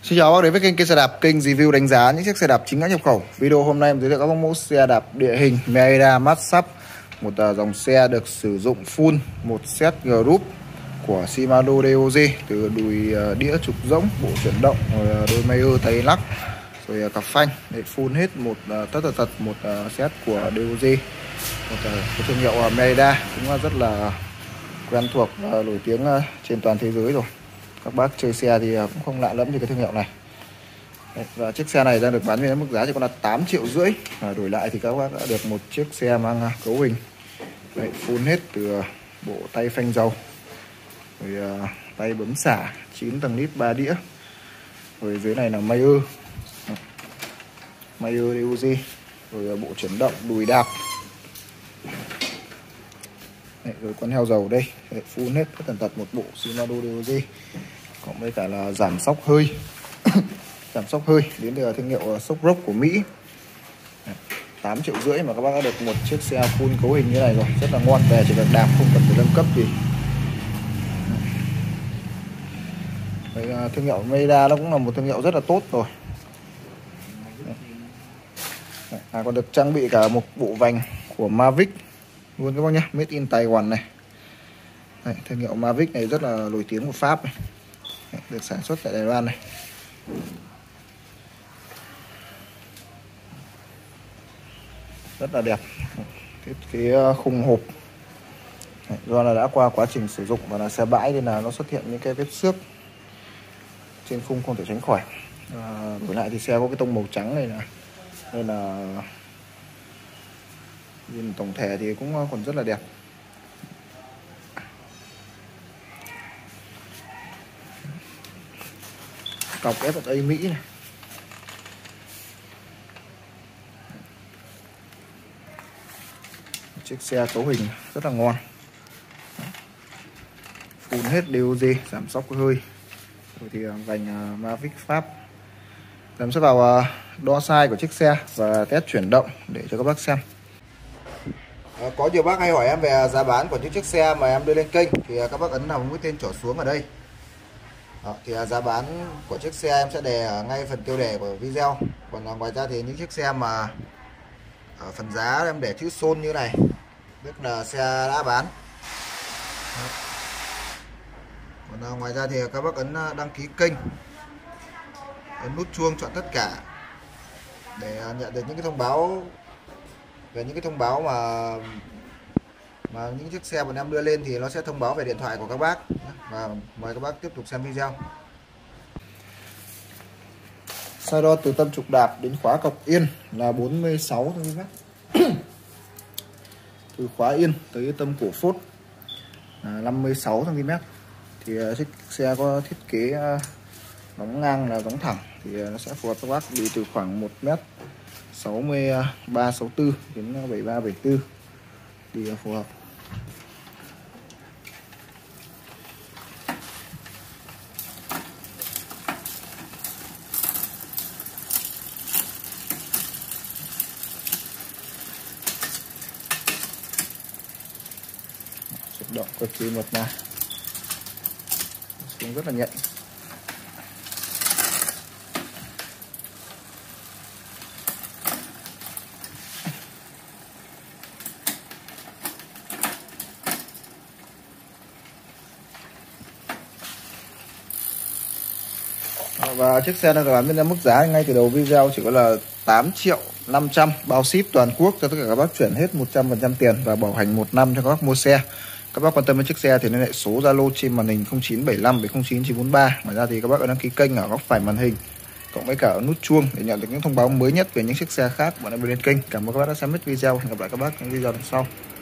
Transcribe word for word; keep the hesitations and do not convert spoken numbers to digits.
Xin chào các bác đến với kênh Cây Xe Đạp, kênh review đánh giá những chiếc xe đạp chính hãng nhập khẩu. Video hôm nay em giới thiệu các mẫu xe đạp địa hình Merida Max Up, một dòng xe được sử dụng full một set group của Shimano đê ô giê, từ đùi đĩa trục rỗng, bộ chuyển động, rồi đôi mayer tay lắc, rồi cặp phanh để full hết một tất tật tật một set của đê ô giê, một cái thương hiệu Merida cũng rất là quen thuộc và nổi tiếng trên toàn thế giới rồi. Các bác chơi xe thì cũng không lạ lẫm như cái thương hiệu này. Đấy, và chiếc xe này đang được bán với mức giá chỉ còn là tám triệu rưỡi. Và đổi lại thì các bác đã được một chiếc xe mang cấu hình đấy, full hết từ bộ tay phanh dầu, rồi uh, tay bấm xả, chín tầng lít ba đĩa, rồi dưới này là mayer mayer đê ô giê, rồi bộ chuyển động, đùi đạp, đấy, rồi con heo dầu đây, đấy, full hết tất tần tật một bộ Shimano đê ô giê, cộng với cả là giảm xóc hơi giảm xóc hơi đến từ thương hiệu Shock Rock của Mỹ. Tám triệu rưỡi mà các bác đã được một chiếc xe full cấu hình như này rồi, rất là ngon, về chỉ cần đạp không cần phải nâng cấp gì. Đấy, thương hiệu Merida nó cũng là một thương hiệu rất là tốt rồi. À, còn được trang bị cả một bộ vành của Mavic luôn các bác nhé, made in Taiwan này. Đấy, thương hiệu Mavic này rất là nổi tiếng của Pháp này. Đấy, được sản xuất tại Đài Loan này. Rất là đẹp, thiết kế khung hộp. Đấy, do là đã qua quá trình sử dụng và là xe bãi nên là nó xuất hiện những cái vết xước trên khung không thể tránh khỏi. À, đổi lại thì xe có cái tông màu trắng này là nên là nhìn tổng thể thì cũng còn rất là đẹp. Cọc ép a Mỹ này. Chiếc xe cấu hình rất là ngon, full hết đê ô giê, giảm xóc hơi, rồi thì vành Mavic Pháp. Em sẽ vào đo size của chiếc xe và test chuyển động để cho các bác xem. À, có nhiều bác hay hỏi em về giá bán của những chiếc xe mà em đưa lên kênh thì các bác ấn vào mũi tên trỏ xuống ở đây. Đó, thì giá bán của chiếc xe em sẽ đề ngay phần tiêu đề của video. Còn ngoài ra thì những chiếc xe mà ở phần giá em để chữ Son như này, tức là xe đã bán. Đó. Còn ngoài ra thì các bác ấn đăng ký kênh, ấn nút chuông chọn tất cả để nhận được những cái thông báo về những cái thông báo mà mà những chiếc xe bọn em đưa lên thì nó sẽ thông báo về điện thoại của các bác. Và mời các bác tiếp tục xem video. Size đo từ tâm trục đạp đến khóa cọc yên là bốn mươi sáu xăng ti mét. Từ khóa yên tới tâm cổ phốt là năm mươi sáu xăng ti mét. Thì chiếc xe có thiết kế đóng ngang là đóng thẳng thì nó sẽ phù hợp các bác đi từ khoảng một mét sáu mươi ba sáu mươi tư đến bảy mươi ba bảy mươi tư thì phù hợp. Chuyển động cực kỳ mượt mà, cũng rất là nhạy. Và chiếc xe đang được bán bên mức giá ngay từ đầu video chỉ có là tám triệu năm trăm, bao ship toàn quốc cho tất cả các bác chuyển hết một trăm phần trăm tiền và bảo hành một năm cho các bác mua xe. Các bác quan tâm đến chiếc xe thì liên hệ số Zalo trên màn hình không chín bảy lăm bảy không chín chín bốn ba. Ngoài ra thì các bác ấn đăng ký kênh ở góc phải màn hình cộng với cả nút chuông để nhận được những thông báo mới nhất về những chiếc xe khác bọn em lên kênh. Cảm ơn các bác đã xem hết video. Hẹn gặp lại các bác trong video lần sau.